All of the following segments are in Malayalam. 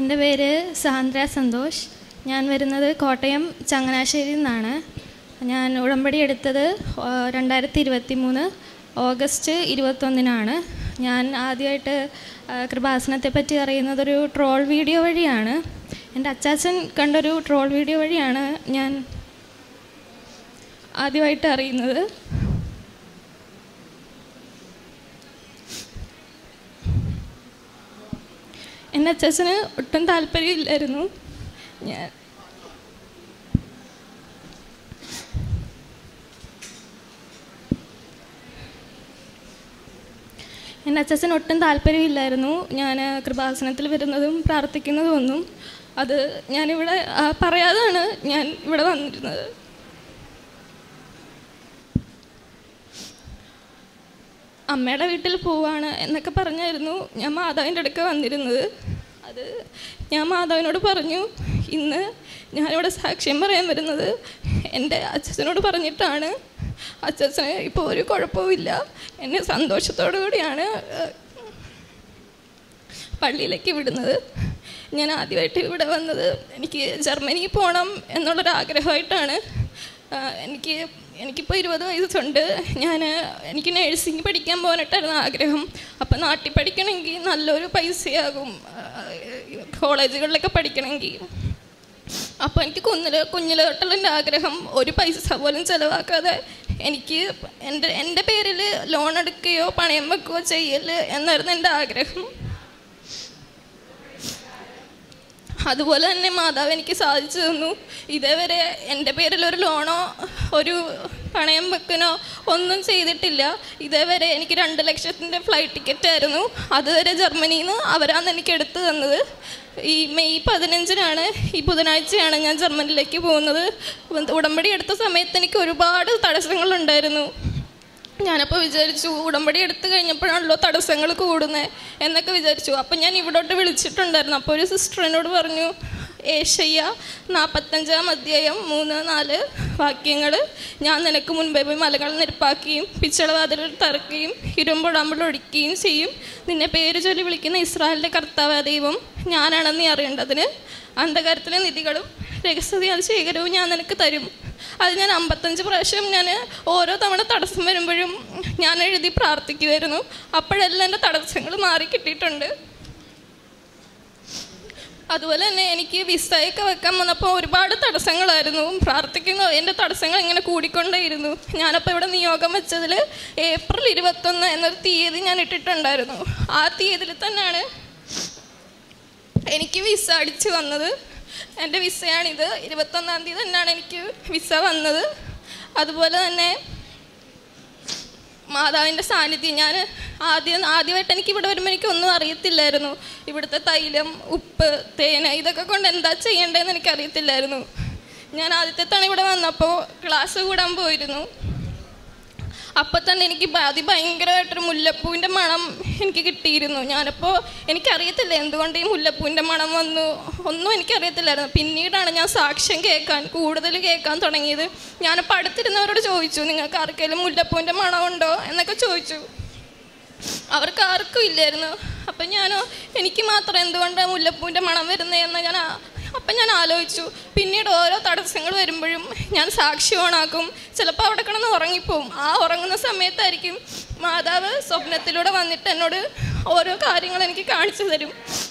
എൻ്റെ പേര് സാന്ദ്ര സന്തോഷ്. ഞാൻ വരുന്നത് കോട്ടയം ചങ്ങനാശ്ശേരിയിൽ നിന്നാണ്. ഞാൻ ഉടമ്പടി എടുത്തത് 2023 ഓഗസ്റ്റ് 21-നാണ്. ഞാൻ ആദ്യമായിട്ട് കൃപാസനത്തെ പറ്റി അറിയുന്നതൊരു ട്രോൾ വീഡിയോ വഴിയാണ്. എൻ്റെ അച്ചാച്ചൻ കണ്ടൊരു ട്രോൾ വീഡിയോ വഴിയാണ് ഞാൻ ആദ്യമായിട്ട് അറിയുന്നത്. എൻ്റെ അച്ചാച്ചന് ഒട്ടും താല്പര്യമില്ലായിരുന്നു. എൻ്റെ അച്ചാച്ചന് ഒട്ടും താല്പര്യമില്ലായിരുന്നു ഞാൻ കൃപാസനത്തിൽ വരുന്നതും പ്രാർത്ഥിക്കുന്നതും ഒന്നും. അത് ഞാനിവിടെ പറയാതാണ് ഞാൻ ഇവിടെ വന്നിരുന്നത്. അമ്മയുടെ വീട്ടിൽ പോവാണ് എന്നൊക്കെ പറഞ്ഞായിരുന്നു ഞാൻ മാതാവിൻ്റെ അടുക്ക വന്നിരുന്നത്. അത് ഞാൻ മാതാവിനോട് പറഞ്ഞു, ഇന്ന് ഞാനിവിടെ സാക്ഷ്യം പറയാൻ വരുന്നത് എൻ്റെ അച്ഛനോട് പറഞ്ഞിട്ടാണ്. അച്ഛന് ഇപ്പോൾ ഒരു കുഴപ്പവുമില്ല, എന്നെ സന്തോഷത്തോടു കൂടിയാണ് പള്ളിയിലേക്ക് വിടുന്നത്. ഞാൻ ആദ്യമായിട്ട് ഇവിടെ വന്നത് എനിക്ക് ജർമ്മനിയിൽ പോകണം എന്നുള്ളൊരാഗ്രഹമായിട്ടാണ്. എനിക്കിപ്പോൾ 20 വയസ്സുണ്ട്. എനിക്ക് നേഴ്സിംഗ് പഠിക്കാൻ പോകാനായിട്ടായിരുന്നു ആഗ്രഹം. അപ്പം നാട്ടിൽ പഠിക്കണമെങ്കിൽ നല്ലൊരു പൈസയാകും, കോളേജുകളിലൊക്കെ പഠിക്കണമെങ്കിൽ. അപ്പോൾ എനിക്ക് കുഞ്ഞിലെ തൊട്ടുള്ള എൻ്റെ ആഗ്രഹം ഒരു പൈസ പോലും ചിലവാക്കാതെ എനിക്ക് എൻ്റെ പേരിൽ ലോൺ എടുക്കുകയോ പണയം വെക്കുകയോ ചെയ്യല് എന്നായിരുന്നു എൻ്റെ ആഗ്രഹം. അതുപോലെ തന്നെ മാതാവ് എനിക്ക് സാധിച്ചു തന്നു. ഇതേവരെ എൻ്റെ പേരിലൊരു ലോണോ ഒരു പണയം വെക്കനോ ഒന്നും ചെയ്തിട്ടില്ല. ഇതേവരെ എനിക്ക് 2 ലക്ഷത്തിൻ്റെ ഫ്ലൈറ്റ് ടിക്കറ്റായിരുന്നു. അതുവരെ ജർമ്മനിയിൽ നിന്ന് അവരാണ് എനിക്ക് എടുത്തു തന്നത്. ഈ മെയ് 15-നാണ്, ഈ ബുധനാഴ്ചയാണ് ഞാൻ ജർമ്മനിയിലേക്ക് പോകുന്നത്. ഉടമ്പടി എടുത്ത സമയത്ത് എനിക്ക് ഒരുപാട് തടസ്സങ്ങളുണ്ടായിരുന്നു. ഞാനപ്പോൾ വിചാരിച്ചു, ഉടമ്പടി എടുത്തു കഴിഞ്ഞപ്പോഴാണല്ലോ തടസ്സങ്ങൾ കൂടുന്നത് എന്നൊക്കെ വിചാരിച്ചു. അപ്പം ഞാൻ ഇവിടോട്ട് വിളിച്ചിട്ടുണ്ടായിരുന്നു. അപ്പോൾ ഒരു സിസ്റ്റർ എന്നോട് പറഞ്ഞു, ഏശയ്യ 45-ാം അധ്യായം 3-4 വാക്യങ്ങൾ, ഞാൻ നിനക്ക് മുൻപേ പോയി മലകൾ നിരപ്പാക്കുകയും പിച്ചളവാതിലുകൾ തറക്കുകയും ഇരുമ്പുടമ്പൾ ഒടിക്കുകയും ചെയ്യും. നിന്നെ പേര് ചൊല്ലി വിളിക്കുന്ന ഇസ്രായേലിൻ്റെ കർത്താവ് ദൈവം ഞാനാണെന്ന് നീ അറിയേണ്ടതിന് അന്ധകാരത്തിലെ നിധികളും രഹസ്യ ശേഖരവും ഞാൻ നിനക്ക് തരും. അത് ഞാൻ 55 പ്രാവശ്യം ഞാൻ ഓരോ തവണ തടസ്സം വരുമ്പോഴും ഞാൻ എഴുതി പ്രാർത്ഥിക്കുമായിരുന്നു. അപ്പോഴെല്ലാം എൻ്റെ തടസ്സങ്ങൾ മാറി കിട്ടിയിട്ടുണ്ട്. അതുപോലെ തന്നെ എനിക്ക് വിസയൊക്കെ വെക്കാൻ വന്നപ്പോൾ ഒരുപാട് തടസ്സങ്ങളായിരുന്നു. എൻ്റെ തടസ്സങ്ങൾ ഇങ്ങനെ കൂടിക്കൊണ്ടേയിരുന്നു. ഞാനപ്പോൾ ഇവിടെ നിയോഗം വെച്ചതിൽ ഏപ്രിൽ 21 എന്നൊരു തീയതി ഞാൻ ഇട്ടിട്ടുണ്ടായിരുന്നു. ആ തീയതിയിൽ തന്നെയാണ് എനിക്ക് വിസ അടിച്ച് വന്നത്. എൻ്റെ വിസയാണിത്. 21-ാം തീയതി തന്നെയാണ് എനിക്ക് വിസ വന്നത്. അതുപോലെ തന്നെ മാതാവിൻ്റെ സാന്നിധ്യം, ഞാൻ ആദ്യമായിട്ട് എനിക്ക് ഇവിടെ വരുമ്പോൾ എനിക്കൊന്നും അറിയത്തില്ലായിരുന്നു. ഇവിടുത്തെ തൈലം, ഉപ്പ്, തേന് ഇതൊക്കെ കൊണ്ട് എന്താ ചെയ്യേണ്ടതെന്ന് എനിക്കറിയത്തില്ലായിരുന്നു. ഞാൻ ആദ്യത്തെ തവണ ഇവിടെ വന്നപ്പോൾ ക്ലാസ് കൂടാൻ പോയിരുന്നു. അപ്പം തന്നെ എനിക്ക് ഭയങ്കരമായിട്ടൊരു മുല്ലപ്പൂവിൻ്റെ മണം എനിക്ക് കിട്ടിയിരുന്നു. ഞാനപ്പോൾ എനിക്കറിയത്തില്ല എന്തുകൊണ്ട് ഈ മുല്ലപ്പൂവിൻ്റെ മണം വന്നു, ഒന്നും എനിക്കറിയത്തില്ലായിരുന്നു. പിന്നീടാണ് ഞാൻ സാക്ഷ്യം കൂടുതൽ കേൾക്കാൻ തുടങ്ങിയത്. ഞാനപ്പോൾ അടുത്തിരുന്നവരോട് ചോദിച്ചു, നിങ്ങൾക്ക് ആർക്കെങ്കിലും മുല്ലപ്പൂവിൻ്റെ മണമുണ്ടോ എന്നൊക്കെ ചോദിച്ചു. അവർക്ക് ആർക്കും ഇല്ലായിരുന്നു. അപ്പം എനിക്ക് മാത്രം എന്തുകൊണ്ടാണ് മുല്ലപ്പൂവിൻ്റെ മണം വരുന്നതെന്ന് അപ്പം ഞാൻ ആലോചിച്ചു. പിന്നീട് ഓരോ തടസ്സങ്ങൾ വരുമ്പോഴും ഞാൻ സാക്ഷി ഓണാക്കും. ചിലപ്പോൾ അവിടെ കിടന്ന് ഉറങ്ങിപ്പോവും. ആ ഉറങ്ങുന്ന സമയത്തായിരിക്കും മാതാവ് സ്വപ്നത്തിലൂടെ വന്നിട്ട് എന്നോട് ഓരോ കാര്യങ്ങൾ എനിക്ക് കാണിച്ചു തരും.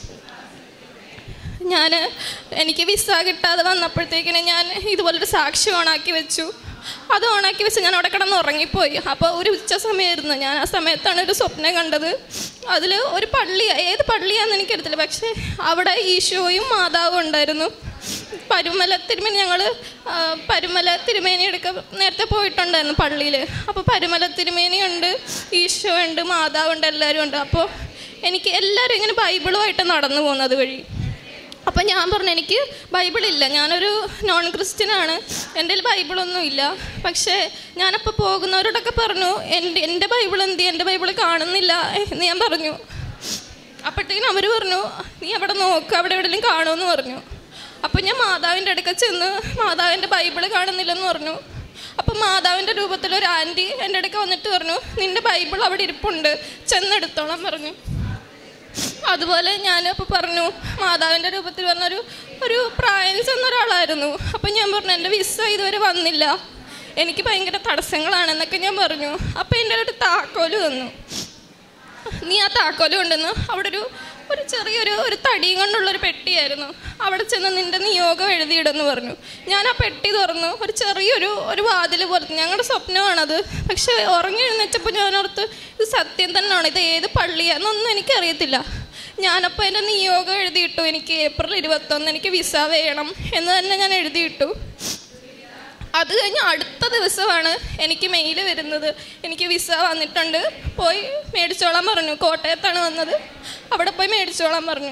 എനിക്ക് വിസ കിട്ടാതെ വന്നപ്പോഴത്തേക്കിന് ഞാൻ ഇതുപോലൊരു സാക്ഷി ഓണാക്കി വെച്ചു. അത് ഓണാക്കി വെച്ച് ഞാൻ അവിടെ കിടന്ന് ഉറങ്ങിപ്പോയി. അപ്പോൾ ഒരു ഉച്ച സമയമായിരുന്നു. ഞാൻ ആ സമയത്താണ് ഒരു സ്വപ്നം കണ്ടത്. അതിൽ ഒരു ഏത് പള്ളിയാണെന്ന് എനിക്കറിയത്തില്ല, പക്ഷേ അവിടെ ഈശോയും മാതാവും ഉണ്ടായിരുന്നു. ഞങ്ങൾ പരുമല തിരുമേനി എടുക്കാൻ നേരത്തെ പോയിട്ടുണ്ടായിരുന്നു പള്ളിയിൽ. അപ്പോൾ പരുമല തിരുമേനിയുണ്ട്, ഈശോ ഉണ്ട്, മാതാവുണ്ട്, എല്ലാവരും ഉണ്ട്. അപ്പോൾ എനിക്ക് എല്ലാവരും ഇങ്ങനെ ബൈബിളുമായിട്ട് നടന്നു പോകുന്നത് വഴി. അപ്പം ഞാൻ പറഞ്ഞു, എനിക്ക് ബൈബിളില്ല, ഞാനൊരു നോൺ ക്രിസ്ത്യനാണ്, എൻ്റെ കയ്യിൽ ബൈബിളൊന്നും ഇല്ല. പക്ഷേ ഞാനപ്പോൾ പോകുന്നവരോടൊക്കെ പറഞ്ഞു, എൻ്റെ ബൈബിൾ എൻ്റെ ബൈബിൾ കാണുന്നില്ല എന്ന് ഞാൻ പറഞ്ഞു. അപ്പോഴത്തേക്കും അവർ പറഞ്ഞു, നീ അവിടെ നോക്ക്, അവിടെ എവിടെയെങ്കിലും കാണുമെന്ന് പറഞ്ഞു. അപ്പം ഞാൻ മാതാവിൻ്റെ അടുക്ക ചെന്ന് മാതാവിൻ്റെ ബൈബിൾ കാണുന്നില്ലെന്ന് പറഞ്ഞു. അപ്പം മാതാവിൻ്റെ രൂപത്തിലൊരു ആൻറ്റി എൻ്റെ അടുക്ക വന്നിട്ട് പറഞ്ഞു, നിൻ്റെ ബൈബിൾ അവിടെ ഇരിപ്പുണ്ട്, ചെന്നെടുത്തോളാൻ പറഞ്ഞു. അതുപോലെ ഞാനപ്പോൾ പറഞ്ഞു, മാതാവിൻ്റെ രൂപത്തിൽ പറഞ്ഞൊരു ഒരു പ്രായം ചെന്ന ഒരാളായിരുന്നു. അപ്പം ഞാൻ പറഞ്ഞു, എൻ്റെ വിസ ഇതുവരെ വന്നില്ല, എനിക്ക് ഭയങ്കര തടസ്സങ്ങളാണെന്നൊക്കെ ഞാൻ പറഞ്ഞു. അപ്പോൾ എൻ്റെ ഒരു താക്കോല് തന്നു. നീ ആ താക്കോല് കൊണ്ടുവന്നു അവിടെ ഒരു ചെറിയൊരു തടിയും കൊണ്ടുള്ളൊരു പെട്ടിയായിരുന്നു, അവിടെ ചെന്ന് നിൻ്റെ നിയോഗം എഴുതിയിടെന്ന് പറഞ്ഞു. ഞാൻ ആ പെട്ടി തുറന്നു. ഒരു ചെറിയൊരു വാതിൽ പോലെ, ഞങ്ങളുടെ സ്വപ്നമാണത്. പക്ഷെ ഉറങ്ങി എഴുന്നേറ്റപ്പോൾ ഞാനോർത്ത് ഇത് സത്യം തന്നെയാണ്, ഇത് ഏത് പള്ളിയാണെന്നൊന്നും എനിക്കറിയത്തില്ല. ഞാനപ്പോൾ എൻ്റെ നിയോഗം എഴുതിയിട്ടു, എനിക്ക് ഏപ്രിൽ 21 എനിക്ക് വിസ വേണം എന്ന് തന്നെ ഞാൻ എഴുതിയിട്ടു. അത് കഴിഞ്ഞ് അടുത്ത ദിവസമാണ് എനിക്ക് മെയിൽ വരുന്നത്, എനിക്ക് വിസ വന്നിട്ടുണ്ട്, പോയി മേടിച്ചോളാൻ പറഞ്ഞു. കോട്ടയത്താണ് വന്നത്, അവിടെ പോയി മേടിച്ചോളാൻ പറഞ്ഞു.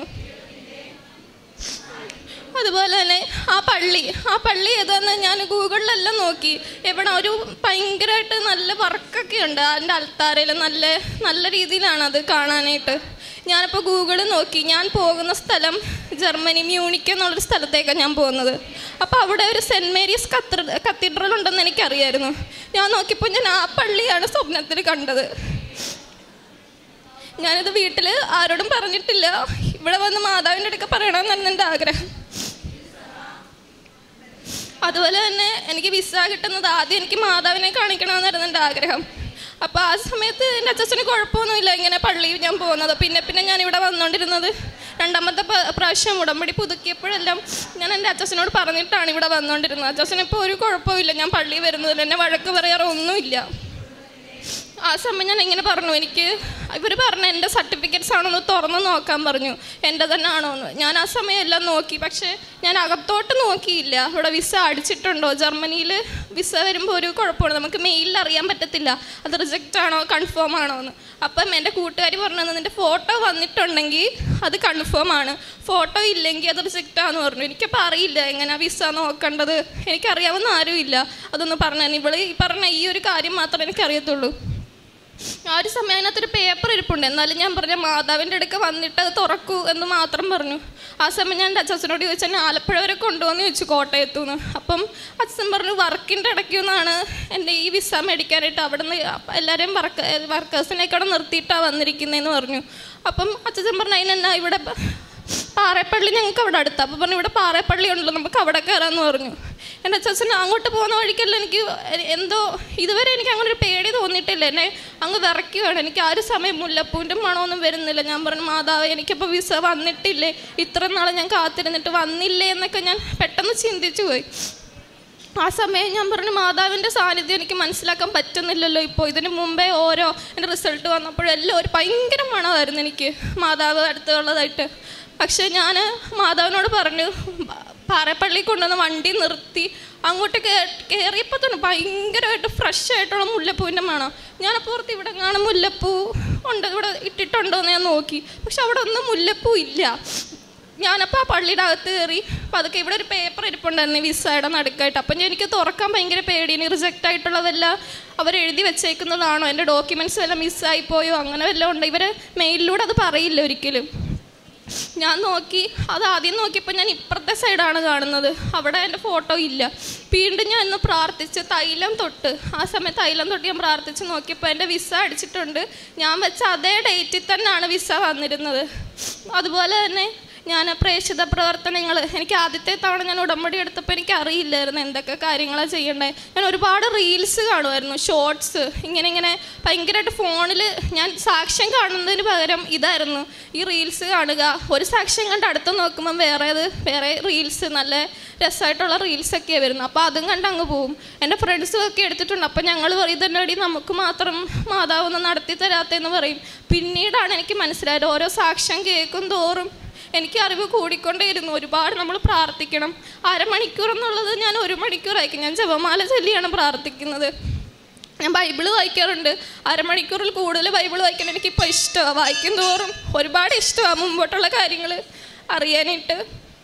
അതുപോലെ തന്നെ ആ പള്ളി ഏതാന്ന് ഞാൻ ഗൂഗിളിലെല്ലാം നോക്കി. എവിടെ ഒരു ഭയങ്കരമായിട്ട് നല്ല വർക്കൊക്കെ ഉണ്ട് അതിൻ്റെ അൾത്താരയിൽ, നല്ല രീതിയിലാണ് അത് കാണാനായിട്ട്. ഞാനിപ്പോൾ ഗൂഗിളിൽ നോക്കി. ഞാൻ പോകുന്ന സ്ഥലം ജർമ്മനി മ്യൂണിക്ക് എന്നുള്ളൊരു സ്ഥലത്തേക്കാണ് ഞാൻ പോകുന്നത്. അപ്പോൾ അവിടെ ഒരു സെൻറ്റ് മേരീസ് കത്തീഡ്രൽ ഉണ്ടെന്ന് എനിക്കറിയായിരുന്നു. ഞാൻ നോക്കിയപ്പോൾ ഞാൻ ആ പള്ളിയാണ് സ്വപ്നത്തിൽ കണ്ടത്. ഞാനിത് വീട്ടിൽ ആരോടും പറഞ്ഞിട്ടില്ല. ഇവിടെ വന്ന് മാതാവിൻ്റെ അടുക്ക പറയണമെന്നാണ് എൻ്റെ ആഗ്രഹം. അതുപോലെ തന്നെ എനിക്ക് വിസ കിട്ടുന്നത് ആദ്യം എനിക്ക് മാതാവിനെ കാണിക്കണമെന്നായിരുന്നു എൻ്റെ ആഗ്രഹം. അപ്പോൾ ആ സമയത്ത് എൻ്റെ അച്ഛന് കുഴപ്പമൊന്നുമില്ല ഇങ്ങനെ പള്ളിയിൽ ഞാൻ പോകുന്നത്. പിന്നെ ഞാൻ ഇവിടെ വന്നുകൊണ്ടിരുന്നത്. രണ്ടാമത്തെ പ്രാവശ്യം ഉടമ്പടി പുതുക്കിയപ്പോഴെല്ലാം ഞാൻ എൻ്റെ അച്ഛനോട് പറഞ്ഞിട്ടാണ് ഇവിടെ വന്നുകൊണ്ടിരുന്നത്. അച്ഛനിപ്പോൾ ഒരു കുഴപ്പമില്ല, ഞാൻ പള്ളിയിൽ വരുന്നതിൽ എന്നെ വഴക്ക് പറയാറോ ഒന്നുമില്ല. ആ സമയം ഞാൻ ഇങ്ങനെ പറഞ്ഞു, എനിക്ക് ഇവർ പറഞ്ഞു എൻ്റെ സർട്ടിഫിക്കറ്റ്സ് ആണോന്ന് തുറന്ന് നോക്കാൻ പറഞ്ഞു, എൻ്റെ തന്നെ ആണോന്ന്. ഞാൻ ആ സമയം എല്ലാം നോക്കി, പക്ഷേ ഞാൻ അകത്തോട്ട് നോക്കിയില്ല. ഇവിടെ വിസ അടിച്ചിട്ടുണ്ടോ, ജർമ്മനിയിൽ വിസ വരുമ്പോൾ ഒരു കുഴപ്പമാണ്, നമുക്ക് മെയിലിൽ അറിയാൻ പറ്റത്തില്ല അത് റിജക്റ്റ് ആണോ കൺഫേം ആണോ എന്ന്. അപ്പം എൻ്റെ കൂട്ടുകാരി പറഞ്ഞത്, നിൻ്റെ ഫോട്ടോ വന്നിട്ടുണ്ടെങ്കിൽ അത് കൺഫേം ആണ്, ഫോട്ടോ ഇല്ലെങ്കിൽ അത് റിജക്റ്റ് ആണെന്ന് പറഞ്ഞു. എനിക്കപ്പോൾ അറിയില്ല എങ്ങനെ വിസ നോക്കേണ്ടത്, എനിക്കറിയാവുന്ന ആരുമില്ല. അതൊന്ന് പറഞ്ഞു, ഇവിടെ ഈ പറഞ്ഞ ഈ ഒരു കാര്യം മാത്രമേ എനിക്കറിയത്തുള്ളൂ. ആ ഒരു സമയം അതിനകത്തൊരു പേപ്പർ ഇരിപ്പുണ്ട്. എന്നാലും ഞാൻ പറഞ്ഞു, മാതാവിൻ്റെ അടുക്ക വന്നിട്ട് അത് തുറക്കൂ എന്ന് മാത്രം പറഞ്ഞു. ആ സമയം ഞാൻ എൻ്റെ അച്ഛനോട് ചോദിച്ചാൽ ആലപ്പുഴ വരെ കൊണ്ടുവന്ന് ചോദിച്ചു, കോട്ടയത്തുനിന്ന്. അപ്പം അച്ഛൻ പറഞ്ഞു, വർക്കിൻ്റെ ഇടയ്ക്കുനിന്നാണ് എൻ്റെ ഈ വിസ മേടിക്കാനായിട്ട് അവിടെ നിന്ന് എല്ലാവരെയും വർക്കേഴ്സിനെയൊക്കെ അവിടെ നിർത്തിയിട്ടാണ് വന്നിരിക്കുന്നതെന്ന് പറഞ്ഞു. അപ്പം അച്ഛൻ പറഞ്ഞു, അതിനെന്നാ ഇവിടെ പാറേപ്പള്ളി ഞങ്ങൾക്ക് അവിടെ അടുത്താണ്. അപ്പോൾ പറഞ്ഞു, ഇവിടെ പാറേപ്പള്ളി ഉണ്ടല്ലോ, നമുക്ക് അവിടെ കയറാമെന്ന് പറഞ്ഞു. എൻ്റെ അച്ഛൻ അങ്ങോട്ട് പോകുന്ന വഴിക്കല്ല എനിക്ക് എന്തോ ഇതുവരെ എനിക്ക് അങ്ങനെ ഒരു പേടി തോന്നിയിട്ടില്ല. എന്നെ അങ്ങ് വിറയ്ക്കുകയാണ്. എനിക്ക് ആ ഒരു സമയം മുല്ലപ്പൂവിൻ്റെ മണമൊന്നും വരുന്നില്ല. ഞാൻ പറഞ്ഞു, മാതാവ് എനിക്കിപ്പോൾ വിസ വന്നിട്ടില്ലേ, ഇത്ര നാൾ ഞാൻ കാത്തിരുന്നിട്ട് വന്നില്ലേ എന്നൊക്കെ ഞാൻ പെട്ടെന്ന് ചിന്തിച്ചു പോയി. ആ സമയം ഞാൻ പറഞ്ഞു, മാതാവിൻ്റെ സാന്നിധ്യം എനിക്ക് മനസ്സിലാക്കാൻ പറ്റുന്നില്ലല്ലോ ഇപ്പോൾ. ഇതിന് മുമ്പേ എൻ്റെ റിസൾട്ട് വന്നപ്പോഴെല്ലാം ഒരു ഭയങ്കര മണമായിരുന്നു എനിക്ക് മാതാവ് അടുത്തുള്ളതായിട്ട്. പക്ഷേ ഞാൻ മാതാവിനോട് പറഞ്ഞു, പാറേപ്പള്ളി കൊണ്ടുവന്ന് വണ്ടി നിർത്തി അങ്ങോട്ട് കയറിയപ്പോൾ തന്നെ ഭയങ്കരമായിട്ട് ഫ്രഷ് ആയിട്ടുള്ള മുല്ലപ്പൂവിൻ്റെ മണം. ഞാനപ്പോൾ ഓർത്ത് ഇവിടെ കാണാൻ മുല്ലപ്പൂ ഉണ്ട്, ഇവിടെ ഇട്ടിട്ടുണ്ടോ എന്ന് ഞാൻ നോക്കി. പക്ഷെ അവിടെ ഒന്നും മുല്ലപ്പൂ ഇല്ല. ഞാനപ്പോൾ ആ പള്ളിയുടെ അകത്ത് കയറി. അപ്പോൾ അതൊക്കെ ഇവിടെ ഒരു പേപ്പർ ഇരിപ്പുണ്ടായിരുന്നു വിസയുടെ നടുക്കായിട്ട്. അപ്പം എനിക്ക് തുറക്കാൻ ഭയങ്കര പേടി, ഇനി റിജക്റ്റ് ആയിട്ടുള്ളതെല്ലാം അവരെഴുതി വെച്ചേക്കുന്നതാണോ, എൻ്റെ ഡോക്യുമെൻറ്റ്സ് എല്ലാം മിസ്സായിപ്പോയോ അങ്ങനെ വല്ലതും ഉണ്ട്. ഇവർ മെയിലിലൂടെ അത് പറയില്ല ഒരിക്കലും. ഞാൻ നോക്കി, അത് ആദ്യം നോക്കിയപ്പോൾ ഞാൻ ഇപ്പുറത്തെ സൈഡാണ് കാണുന്നത്, അവിടെ എൻ്റെ ഫോട്ടോ ഇല്ല. വീണ്ടും ഞാൻ ഇന്ന് പ്രാർത്ഥിച്ച് ആ സമയത്ത് തൈലം തൊട്ട് ഞാൻ പ്രാർത്ഥിച്ച് നോക്കിയപ്പോൾ എൻ്റെ വിസ അടിച്ചിട്ടുണ്ട്. ഞാൻ വെച്ച അതേ ഡേറ്റിൽ തന്നെയാണ് വിസ വന്നിരുന്നത്. അതുപോലെ തന്നെ ഞാൻ പ്രേക്ഷിത പ്രവർത്തനങ്ങൾ, എനിക്ക് ആദ്യത്തെ തവണ ഞാൻ ഉടമ്പടി എടുത്തപ്പോൾ എനിക്ക് അറിയില്ലായിരുന്നു എന്തൊക്കെ കാര്യങ്ങളാണ് ചെയ്യേണ്ടത്. ഞാൻ ഒരുപാട് റീൽസ് കാണുമായിരുന്നു, ഷോർട്സ്, ഇങ്ങനെ ഭയങ്കരമായിട്ട് ഫോണിൽ ഞാൻ സാക്ഷ്യം കാണുന്നതിന് പകരം ഇതായിരുന്നു ഈ റീൽസ് കാണുക. ഒരു സാക്ഷ്യം കണ്ട് അടുത്ത് നോക്കുമ്പം വേറെ റീൽസ്, നല്ല രസമായിട്ടുള്ള റീൽസൊക്കെയാണ് വരുന്നത്. അപ്പോൾ അതും കണ്ട് അങ്ങ് പോവും. എൻ്റെ ഫ്രണ്ട്സും ഒക്കെ എടുത്തിട്ടുണ്ട്. അപ്പോൾ ഞങ്ങൾ പറയും, ഇതന്നെടി നമുക്ക് മാത്രം മാതാവൊന്നും നടത്തി തരാത്തതെന്ന് പറയും. പിന്നീടാണ് എനിക്ക് മനസ്സിലായത്, ഓരോ സാക്ഷ്യം കേൾക്കും തോറും എനിക്ക് അറിവ് കൂടിക്കൊണ്ടേയിരുന്നു. ഒരുപാട് നമ്മൾ പ്രാർത്ഥിക്കണം. അരമണിക്കൂർ എന്നുള്ളത് ഞാൻ 1 മണിക്കൂറായിരിക്കും. ഞാൻ ജപമാല ചൊല്ലിയാണ് പ്രാർത്ഥിക്കുന്നത്. ഞാൻ ബൈബിള് വായിക്കാറുണ്ട്. അരമണിക്കൂറിൽ കൂടുതൽ ബൈബിൾ വായിക്കാൻ എനിക്കിപ്പോൾ ഇഷ്ടമാണ്. വായിക്കും തോറും ഒരുപാട് ഇഷ്ടമാണ് മുമ്പോട്ടുള്ള കാര്യങ്ങൾ അറിയാനായിട്ട്.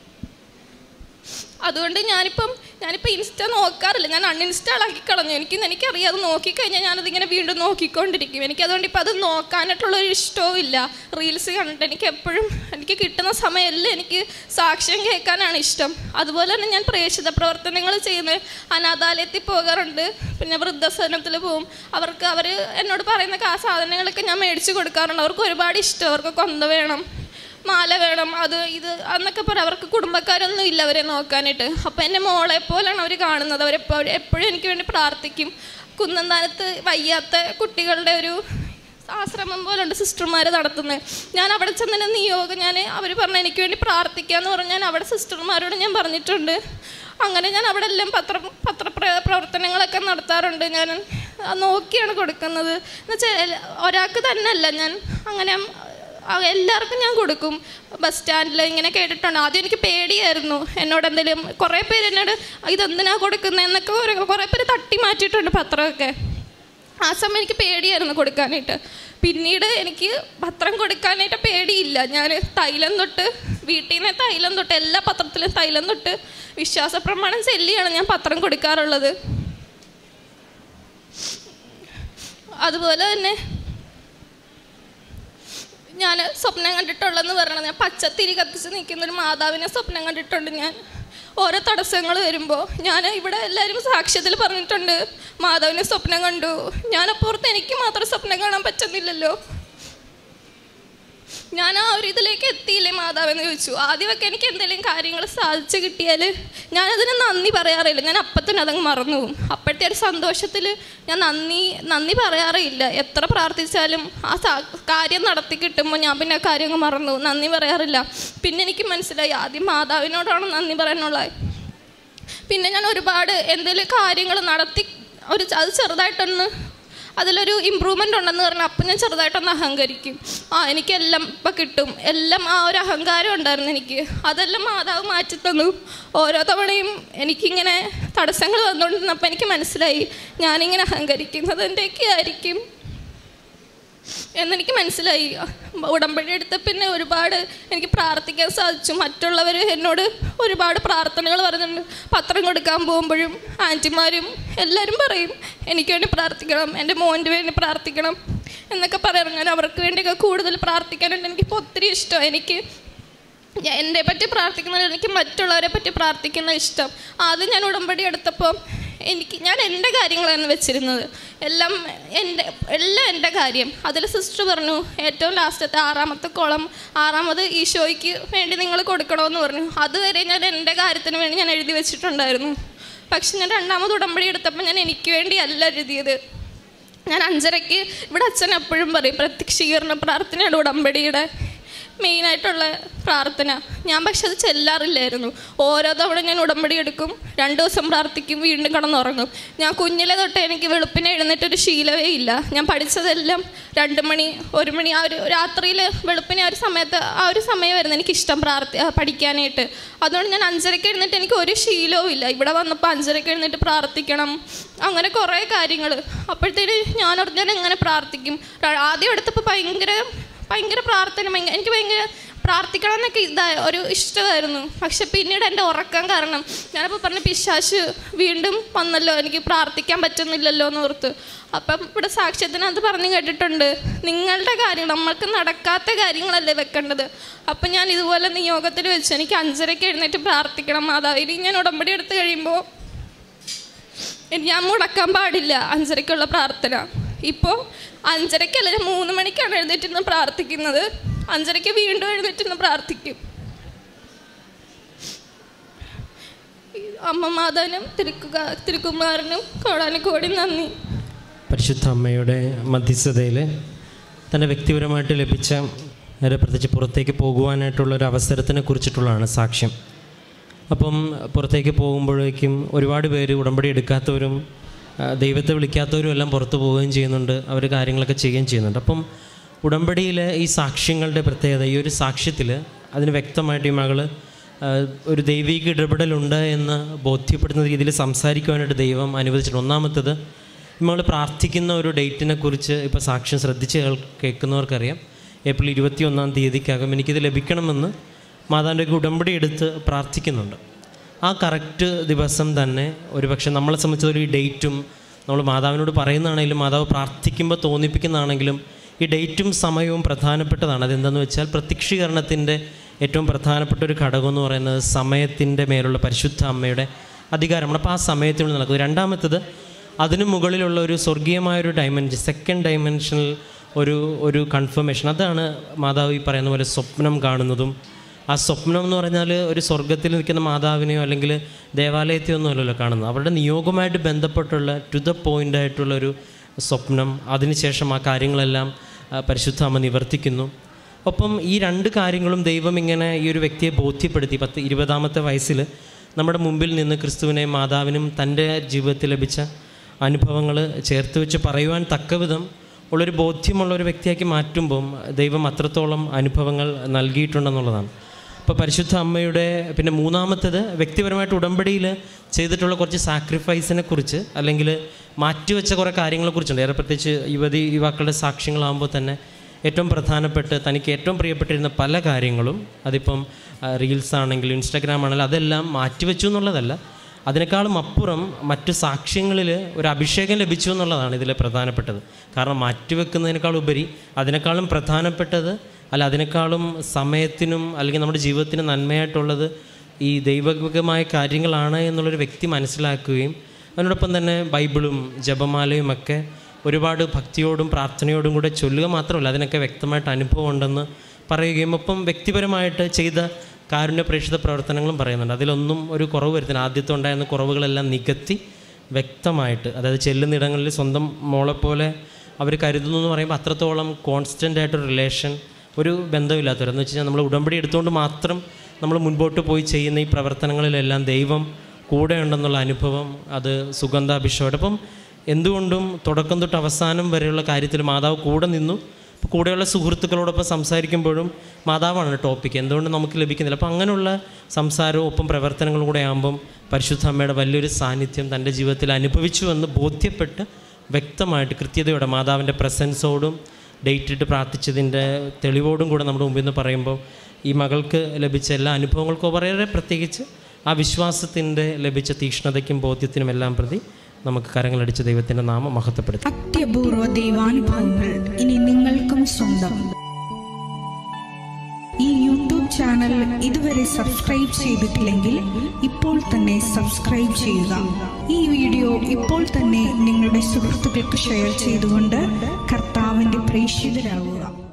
അതുകൊണ്ട് ഞാനിപ്പം ഇൻസ്റ്റ നോക്കാറില്ല. ഞാൻ അൺഇൻസ്റ്റാൾ ആക്കി കളഞ്ഞു. എനിക്കറിയാം, അത് നോക്കിക്കഴിഞ്ഞാൽ ഞാനതിങ്ങനെ വീണ്ടും നോക്കിക്കൊണ്ടിരിക്കും. എനിക്കതുകൊണ്ട് ഇപ്പം അത് നോക്കാനായിട്ടുള്ളൊരു ഇഷ്ടവും ഇല്ല. റീൽസ് കണ്ടിട്ട് എനിക്ക് കിട്ടുന്ന സമയമെല്ലാം എനിക്ക് സാക്ഷ്യം കേൾക്കാനാണ് ഇഷ്ടം. അതുപോലെ തന്നെ ഞാൻ പ്രേക്ഷിത പ്രവർത്തനങ്ങൾ ചെയ്യുന്നത്, അനാഥാലയത്തിൽ പോകാറുണ്ട്, പിന്നെ വൃദ്ധസദനത്തിൽ പോവും. അവർ എന്നോട് പറയുന്ന സാധനങ്ങളൊക്കെ ഞാൻ മേടിച്ച് കൊടുക്കാറുണ്ട്. അവർക്ക് ഒരുപാട് ഇഷ്ടം, അവർക്ക് കൊന്ത വേണം, മാല വേണം, അത് ഇത് എന്നൊക്കെ പറയും. അവർക്ക് കുടുംബക്കാരൊന്നും ഇല്ല അവരെ നോക്കാനായിട്ട്. അപ്പോൾ എൻ്റെ മോളെ പോലെയാണ് അവർ കാണുന്നത്. എപ്പോഴും എനിക്ക് വേണ്ടി പ്രാർത്ഥിക്കും. കുന്നന്താനത്ത് വയ്യാത്ത കുട്ടികളുടെ ഒരു ആശ്രമം പോലുണ്ട് സിസ്റ്റർമാർ നടത്തുന്നത്. ഞാൻ അവിടെ ചെന്നതിന് നിയോഗം അവർ പറഞ്ഞു എനിക്ക് വേണ്ടി പ്രാർത്ഥിക്കാമെന്ന് പറഞ്ഞ് ഞാൻ അവിടെ സിസ്റ്റർമാരോട് ഞാൻ പറഞ്ഞിട്ടുണ്ട്. അങ്ങനെ ഞാൻ അവിടെ എല്ലാം പ്രവർത്തനങ്ങളൊക്കെ നടത്താറുണ്ട്. ഞാൻ നോക്കിയാണ് കൊടുക്കുന്നത്. എന്നുവെച്ചാൽ ഒരാൾക്ക് തന്നെ അല്ല, ഞാൻ അങ്ങനെ എല്ലാവർക്കും ഞാൻ കൊടുക്കും. ബസ് സ്റ്റാൻഡിൽ ഇങ്ങനെ കേട്ടിട്ടുണ്ട്. ആദ്യം എനിക്ക് പേടിയായിരുന്നു. എന്നോട് എന്തെങ്കിലും കുറേ പേര് എന്നോട് ഇതെന്തിനാണ് കൊടുക്കുന്നത് എന്നൊക്കെ കുറേ പേര് തട്ടി മാറ്റിയിട്ടുണ്ട് പത്രമൊക്കെ. ആ സമയം എനിക്ക് പേടിയായിരുന്നു കൊടുക്കാനായിട്ട്. പിന്നീട് എനിക്ക് പത്രം കൊടുക്കാനായിട്ട് പേടിയില്ല. ഞാൻ തൈലം തൊട്ട് വീട്ടിൽ നിന്ന് തൈലം തൊട്ട് എല്ലാ പത്രത്തിലും തൈലം തൊട്ട് വിശ്വാസ പ്രമാണം ചൊല്ലിയാണ് ഞാൻ പത്രം കൊടുക്കാറുള്ളത്. അതുപോലെ തന്നെ ഞാൻ സ്വപ്നം കണ്ടിട്ടുള്ളതെന്ന് പറയണത്, ഞാൻ പച്ചത്തിരി കത്തിച്ച് നിൽക്കുന്നൊരു മാതാവിനെ സ്വപ്നം കണ്ടിട്ടുണ്ട്. ഞാൻ ഓരോ തടസ്സങ്ങൾ വരുമ്പോൾ ഞാൻ ഇവിടെ എല്ലാവരും സാക്ഷ്യത്തിൽ പറഞ്ഞിട്ടുണ്ട് മാതാവിനെ സ്വപ്നം കണ്ടു. ഞാനപ്പുറത്ത് എനിക്ക് മാത്രം സ്വപ്നം കാണാൻ പറ്റുന്നില്ലല്ലോ. ഞാൻ ആ ഒരു ഇതിലേക്ക് എത്തിയില്ലേ മാതാവെന്ന് ചോദിച്ചു. ആദ്യമൊക്കെ എനിക്ക് എന്തെങ്കിലും കാര്യങ്ങൾ സാധിച്ചു കിട്ടിയാൽ ഞാനതിന് നന്ദി പറയാറില്ല. ഞാൻ അപ്പത്തന്നെ അതങ്ങ് മറന്നു പോകും. അപ്പോഴത്തെ ഒരു സന്തോഷത്തിൽ ഞാൻ നന്ദി പറയാറില്ല. എത്ര പ്രാർത്ഥിച്ചാലും ആ കാര്യം നടത്തി കിട്ടുമ്പോൾ ഞാൻ പിന്നെ ആ കാര്യം അങ്ങ് മറന്നു, നന്ദി പറയാറില്ല. പിന്നെ എനിക്ക് മനസ്സിലായി ആദ്യം മാതാവിനോടാണ് നന്ദി പറയാനുള്ളത്. പിന്നെ ഞാൻ ഒരുപാട് എന്തെങ്കിലും കാര്യങ്ങൾ നടത്തി അത് ചെറുതായിട്ടൊന്ന് അതിലൊരു ഇമ്പ്രൂവ്മെൻ്റ് ഉണ്ടെന്ന് പറഞ്ഞാൽ അപ്പം ഞാൻ ചെറുതായിട്ടൊന്ന് അഹങ്കരിക്കും. എനിക്കെല്ലാം ഇപ്പം കിട്ടും, എല്ലാം ആ ഒരു അഹങ്കാരം ഉണ്ടായിരുന്നു എനിക്ക്. അതെല്ലാം മാതാവ് മാറ്റിത്തന്നു. ഓരോ തവണയും എനിക്കിങ്ങനെ തടസ്സങ്ങൾ വന്നുകൊണ്ടിരുന്നപ്പോൾ എനിക്ക് മനസ്സിലായി ഞാനിങ്ങനെ അഹങ്കരിക്കുന്നത് എൻ്റെയൊക്കെ ആയിരിക്കും എന്നെനിക്ക് മനസ്സിലായി. ഉടമ്പടി എടുത്ത പിന്നെ ഒരുപാട് എനിക്ക് പ്രാർത്ഥിക്കാൻ സാധിച്ചു. മറ്റുള്ളവർ എന്നോട് ഒരുപാട് പ്രാർത്ഥനകൾ പറയുന്നുണ്ട്. പത്രം കൊടുക്കാൻ പോകുമ്പോഴും ആൻറ്റിമാരും എല്ലാവരും പറയും എനിക്ക് വേണ്ടി പ്രാർത്ഥിക്കണം, എൻ്റെ മോൻ്റെ വേണ്ടി പ്രാർത്ഥിക്കണം എന്നൊക്കെ പറയാറ്. ഞാൻ അവർക്ക് വേണ്ടിയൊക്കെ കൂടുതൽ പ്രാർത്ഥിക്കാനുണ്ട്. എനിക്കിപ്പോൾ ഒത്തിരി ഇഷ്ടം. എനിക്ക് എന്നെ പറ്റി പ്രാർത്ഥിക്കുന്നത് എനിക്ക് മറ്റുള്ളവരെ പറ്റി പ്രാർത്ഥിക്കുന്ന ഇഷ്ടം. ആദ്യം ഞാൻ ഉടമ്പടി എടുത്തപ്പോൾ ഞാൻ എൻ്റെ കാര്യങ്ങളാണ് വെച്ചിരുന്നത്. എല്ലാം എൻ്റെ കാര്യം. അതിൽ സിസ്റ്റർ പറഞ്ഞു ഏറ്റവും ലാസ്റ്റത്തെ 6ാമത്തെ കോളം 6ാമത് ഈശോയ്ക്ക് വേണ്ടി നിങ്ങൾ കൊടുക്കണമെന്ന് പറഞ്ഞു. അതുവരെ ഞാൻ എൻ്റെ കാര്യത്തിന് വേണ്ടി ഞാൻ എഴുതി വെച്ചിട്ടുണ്ടായിരുന്നു. പക്ഷെ ഞാൻ 2ാമത് ഉടമ്പടി എടുത്തപ്പോൾ ഞാൻ എനിക്ക് വേണ്ടി അല്ല എഴുതിയത്. ഞാൻ 5:30 ഇവിടെ അച്ഛൻ എപ്പോഴും പറയും പ്രത്യക്ഷീകരണ പ്രാർത്ഥനയാണ് ഉടമ്പടിയുടെ മെയിനായിട്ടുള്ള പ്രാർത്ഥന. ഞാൻ പക്ഷെ അത് ചെല്ലാറില്ലായിരുന്നു. ഓരോ തവണ ഞാൻ ഉടമ്പടി എടുക്കും, 2 ദിവസം പ്രാർത്ഥിക്കും, വീണ്ടും കിടന്നുറങ്ങും. ഞാൻ കുഞ്ഞിലെ തൊട്ട് എനിക്ക് വെളുപ്പിനെ എഴുന്നേറ്റൊരു ശീലമേ ഇല്ല. ഞാൻ പഠിച്ചതെല്ലാം 2 മണി 1 മണി ആ ഒരു രാത്രിയിൽ വെളുപ്പിനെ ആ ഒരു സമയമായിരുന്നു എനിക്കിഷ്ടം പഠിക്കാനായിട്ട്. അതുകൊണ്ട് ഞാൻ 5:30 എഴുന്നേറ്റ് എനിക്ക് ഒരു ശീലവും ഇല്ല. ഇവിടെ വന്നപ്പോൾ 5:30 എഴുന്നേറ്റ് പ്രാർത്ഥിക്കണം, അങ്ങനെ കുറേ കാര്യങ്ങൾ. അപ്പോഴത്തേന് ഞാൻ എങ്ങനെ പ്രാർത്ഥിക്കും. ആദ്യം എടുത്തപ്പോൾ ഭയങ്കര പ്രാർത്ഥന, എനിക്ക് ഭയങ്കര പ്രാർത്ഥിക്കണം എന്നൊക്കെ ഒരു ഇഷ്ടമായിരുന്നു. പക്ഷെ പിന്നീട് എൻ്റെ ഉറക്കം കാരണം ഞാനപ്പോൾ പറഞ്ഞ പിശാച് വീണ്ടും വന്നല്ലോ, എനിക്ക് പ്രാർത്ഥിക്കാൻ പറ്റുന്നില്ലല്ലോ എന്ന് ഓർത്ത്. അപ്പം ഇവിടെ സാക്ഷ്യത്തിനകത്ത് പറഞ്ഞു കേട്ടിട്ടുണ്ട് നിങ്ങളുടെ കാര്യം നമ്മൾക്ക് നടക്കാത്ത കാര്യങ്ങളല്ലേ വെക്കേണ്ടത്. അപ്പം ഞാൻ ഇതുപോലെ നിയോഗത്തിൽ വെച്ച് എനിക്ക് 5:30 എഴുന്നേറ്റ് പ്രാർത്ഥിക്കണം മാതാവ്. ഇനി ഞാൻ ഉടമ്പടി എടുത്ത് കഴിയുമ്പോൾ ഞാൻ മുടക്കാൻ പാടില്ല 5:30 പ്രാർത്ഥന. ഇപ്പോൾ 5:30 3 മണിക്കാണ് എഴുന്നേറ്റിരുന്ന് പ്രാർത്ഥിക്കുന്നത്. 5:30 വീണ്ടും എഴുന്നേറ്റിരുന്ന് പ്രാർത്ഥിക്കും. അമ്മ മാതാവിനും തിരുക്കുമാരനും കോടാനുകോടി നന്ദി. പരിശുദ്ധ അമ്മയുടെ മധ്യസ്ഥതയിൽ തൻ്റെ വ്യക്തിപരമായിട്ട് ലഭിച്ച പ്രത്യേകിച്ച് പുറത്തേക്ക് പോകുവാനായിട്ടുള്ളൊരു അവസരത്തിനെ കുറിച്ചിട്ടുള്ളതാണ് സാക്ഷ്യം. അപ്പം പുറത്തേക്ക് പോകുമ്പോഴേക്കും ഒരുപാട് പേര് ഉടമ്പടി എടുക്കാത്തവരും ദൈവത്തെ വിളിക്കാത്തവരും എല്ലാം പുറത്തു പോവുകയും ചെയ്യുന്നുണ്ട്, അവർ കാര്യങ്ങളൊക്കെ ചെയ്യുകയും ചെയ്യുന്നുണ്ട്. അപ്പം ഉടമ്പടിയിലെ ഈ സാക്ഷ്യങ്ങളുടെ പ്രത്യേകത, ഈ ഒരു സാക്ഷ്യത്തിൽ അതിന് വ്യക്തമായിട്ട് ഈ മകൾ ഒരു ദൈവിക ഇടപെടലുണ്ട് എന്ന് ബോധ്യപ്പെടുന്ന രീതിയിൽ സംസാരിക്കുവാനായിട്ട് ദൈവം അനുവദിച്ചിട്ടുണ്ട്. ഒന്നാമത്തത് നമ്മൾ പ്രാർത്ഥിക്കുന്ന ഒരു ഡേറ്റിനെ കുറിച്ച് ഇപ്പോൾ സാക്ഷ്യം ശ്രദ്ധിച്ച് കേൾക്കുന്നവർക്കറിയാം. ഏപ്രിൽ 21-ാം തീയതിക്കകം എനിക്കിത് ലഭിക്കണമെന്ന് മാതാവിൻ്റെ ഉടമ്പടി എടുത്ത് പ്രാർത്ഥിക്കുന്നുണ്ട്. ആ കറക്റ്റ് ദിവസം തന്നെ ഒരുപക്ഷെ നമ്മളെ സംബന്ധിച്ചൊരു ഈ ഡേറ്റും നമ്മൾ മാതാവിനോട് പറയുന്നതാണെങ്കിലും മാതാവ് പ്രാർത്ഥിക്കുമ്പോൾ തോന്നിപ്പിക്കുന്നതാണെങ്കിലും ഈ ഡേറ്റും സമയവും പ്രധാനപ്പെട്ടതാണ്. അതെന്താണെന്ന് വെച്ചാൽ പ്രത്യക്ഷീകരണത്തിൻ്റെ ഏറ്റവും പ്രധാനപ്പെട്ട ഒരു ഘടകം എന്ന് പറയുന്നത് സമയത്തിൻ്റെ മേലുള്ള പരിശുദ്ധ അമ്മയുടെ അധികാരമാണ്. അപ്പോൾ ആ സമയത്തിനുള്ളിൽ നടക്കുന്നത്. രണ്ടാമത്തത് അതിനു മുകളിലുള്ള ഒരു സ്വർഗീയമായൊരു ഡയമെൻഷൻ, സെക്കൻഡ് ഡയമെൻഷനിൽ ഒരു കൺഫർമേഷൻ. അതാണ് മാതാവ് ഈ പറയുന്ന പോലെ സ്വപ്നം കാണുന്നതും. ആ സ്വപ്നം എന്ന് പറഞ്ഞാൽ ഒരു സ്വർഗത്തിൽ നിൽക്കുന്ന മാതാവിനെയോ അല്ലെങ്കിൽ ദേവാലയത്തെയോ ഒന്നുമല്ലല്ലോ കാണുന്നത്. അവരുടെ നിയോഗമായിട്ട് ബന്ധപ്പെട്ടുള്ള ടു ദ പോയിൻ്റ് ആയിട്ടുള്ളൊരു സ്വപ്നം. അതിനുശേഷം ആ കാര്യങ്ങളെല്ലാം പരിശുദ്ധ അമ്മ നിവർത്തിക്കുന്നു. ഒപ്പം ഈ രണ്ട് കാര്യങ്ങളും ദൈവം ഇങ്ങനെ ഈ ഒരു വ്യക്തിയെ ബോധ്യപ്പെടുത്തി 20-ാമത്തെ വയസ്സിൽ നമ്മുടെ മുമ്പിൽ നിന്ന് ക്രിസ്തുവിനെയും മാതാവിനും തൻ്റെ ജീവിതത്തിൽ ലഭിച്ച അനുഭവങ്ങൾ ചേർത്ത് വെച്ച് പറയുവാൻ തക്കവിധം ഉള്ളൊരു ബോധ്യമുള്ളൊരു വ്യക്തിയാക്കി മാറ്റുമ്പം ദൈവം അത്രത്തോളം അനുഭവങ്ങൾ നൽകിയിട്ടുണ്ടെന്നുള്ളതാണ്. ഇപ്പോൾ പരിശുദ്ധ അമ്മയുടെ പിന്നെ മൂന്നാമത്തേത് വ്യക്തിപരമായിട്ട് ഉടമ്പടിയിൽ ചെയ്തിട്ടുള്ള കുറച്ച് സാക്രിഫൈസിനെ കുറിച്ച് അല്ലെങ്കിൽ മാറ്റിവെച്ച കുറേ കാര്യങ്ങളെക്കുറിച്ചുണ്ട്. ഏറെ പ്രത്യേകിച്ച് യുവാക്കളുടെ സാക്ഷ്യങ്ങളാകുമ്പോൾ തന്നെ ഏറ്റവും പ്രധാനപ്പെട്ട് തനിക്ക് ഏറ്റവും പ്രിയപ്പെട്ടിരുന്ന പല കാര്യങ്ങളും, അതിപ്പം റീൽസ് ആണെങ്കിലും ഇൻസ്റ്റാഗ്രാം ആണെങ്കിലും അതെല്ലാം മാറ്റിവെച്ചു എന്നുള്ളതല്ല, അതിനേക്കാളും അപ്പുറം മറ്റ് സാക്ഷ്യങ്ങളിൽ ഒരു അഭിഷേകം ലഭിച്ചു എന്നുള്ളതാണ് ഇതിലെ പ്രധാനപ്പെട്ടത്. കാരണം മാറ്റിവെക്കുന്നതിനേക്കാളുപരി അതിനേക്കാളും പ്രധാനപ്പെട്ടത് അതിനേക്കാളും സമയത്തിനും അല്ലെങ്കിൽ നമ്മുടെ ജീവിതത്തിന് നന്മയായിട്ടുള്ളത് ഈ ദൈവികമായ കാര്യങ്ങളാണ് എന്നുള്ളൊരു വ്യക്തി മനസ്സിലാക്കുകയും അതിനോടൊപ്പം തന്നെ ബൈബിളും ജപമാലയും ഒക്കെ ഒരുപാട് ഭക്തിയോടും പ്രാർത്ഥനയോടും കൂടെ ചൊല്ലുക മാത്രമല്ല, അതിനൊക്കെ വ്യക്തമായിട്ട് അനുഭവം ഉണ്ടെന്ന് പറയുകയും ഒപ്പം വ്യക്തിപരമായിട്ട് ചെയ്ത കാരുണ്യ പ്രേക്ഷിത പ്രവർത്തനങ്ങളും പറയുന്നുണ്ട്. അതിലൊന്നും ഒരു കുറവ് വരുത്തില്ല. ആദ്യത്തെ ഉണ്ടായിരുന്ന കുറവുകളെല്ലാം നികത്തി വ്യക്തമായിട്ട്, അതായത് ചെല്ലുന്നിടങ്ങളിൽ സ്വന്തം മോളെപ്പോലെ അവർ കരുതുന്നു എന്ന് പറയുമ്പോൾ അത്രത്തോളം കോൺസ്റ്റൻ്റ് ആയിട്ടൊരു റിലേഷൻ, ഒരു ബന്ധമില്ലാത്തവരെന്ന് വെച്ച് കഴിഞ്ഞാൽ നമ്മൾ ഉടമ്പടി എടുത്തുകൊണ്ട് മാത്രം നമ്മൾ മുൻപോട്ട് പോയി ചെയ്യുന്ന ഈ പ്രവർത്തനങ്ങളിലെല്ലാം ദൈവം കൂടെ ഉണ്ടെന്നുള്ള അനുഭവം അത് സുഗന്ധാഭിഷേകോടൊപ്പം എന്തുകൊണ്ടും തുടക്കം തൊട്ട് അവസാനം വരെയുള്ള കാര്യത്തിൽ മാതാവ് കൂടെ നിന്നു. ഇപ്പോൾ കൂടെയുള്ള സുഹൃത്തുക്കളോടൊപ്പം സംസാരിക്കുമ്പോഴും മാതാവാണ് ടോപ്പിക്ക്, എന്തുകൊണ്ട് നമുക്ക് ലഭിക്കുന്നില്ല. അപ്പോൾ അങ്ങനെയുള്ള സംസാരവും ഒപ്പം പ്രവർത്തനങ്ങളും കൂടെ ആകുമ്പം പരിശുദ്ധ അമ്മയുടെ വലിയൊരു സാന്നിധ്യം തൻ്റെ ജീവിതത്തിൽ അനുഭവിച്ചുവെന്ന് ബോധ്യപ്പെട്ട് വ്യക്തമായിട്ട് കൃത്യതയോടെ മാതാവിൻ്റെ പ്രസൻസോടും ഡേറ്റ് ഇട്ട് പ്രാർത്ഥിച്ചതിൻ്റെ തെളിവോടും കൂടെ നമ്മുടെ മുമ്പിൽ നിന്ന് പറയുമ്പോൾ ഈ മകൾക്ക് ലഭിച്ച എല്ലാ അനുഭവങ്ങൾക്കും വളരെ പ്രത്യേകിച്ച് ആ വിശ്വാസത്തിൻ്റെ ലഭിച്ച തീക്ഷ്ണതയ്ക്കും ബോധ്യത്തിനും എല്ലാം പ്രതി നമുക്ക് കരങ്ങളടിച്ച് ദൈവത്തിൻ്റെ നാമം മഹത്വപ്പെടുത്തി. അത്യപൂർവ ദൈവാനുഭവങ്ങൾ ഇനി നിങ്ങൾക്കും സ്വന്തം. ഈ യൂട്യൂബ് ചാനൽ ഇതുവരെ സബ്സ്ക്രൈബ് ചെയ്തിട്ടില്ലെങ്കിൽ ഇപ്പോൾ തന്നെ സബ്സ്ക്രൈബ് ചെയ്യുക. ഈ വീഡിയോ ഇപ്പോൾ തന്നെ നിങ്ങളുടെ സുഹൃത്തുക്കൾക്ക് ഷെയർ ചെയ്തുകൊണ്ട് കർത്താവിൻ്റെ പ്രേക്ഷിതരാകുക.